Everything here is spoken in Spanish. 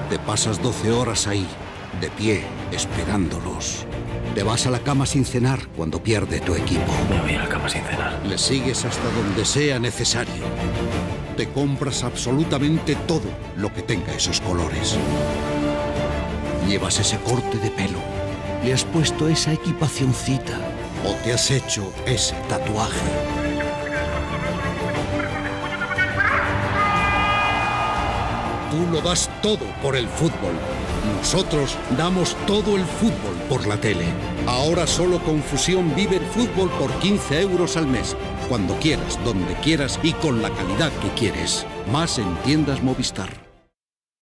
Te pasas 12 horas ahí, de pie, esperándolos. Te vas a la cama sin cenar cuando pierde tu equipo. Me voy a la cama sin cenar. Le sigues hasta donde sea necesario. Te compras absolutamente todo lo que tenga esos colores. Llevas ese corte de pelo. Le has puesto esa equipacioncita. O te has hecho ese tatuaje. Tú lo das todo por el fútbol. Nosotros damos todo el fútbol por la tele. Ahora solo con Fusión vive el fútbol por 15 euros al mes. Cuando quieras, donde quieras y con la calidad que quieres. Más en tiendas Movistar.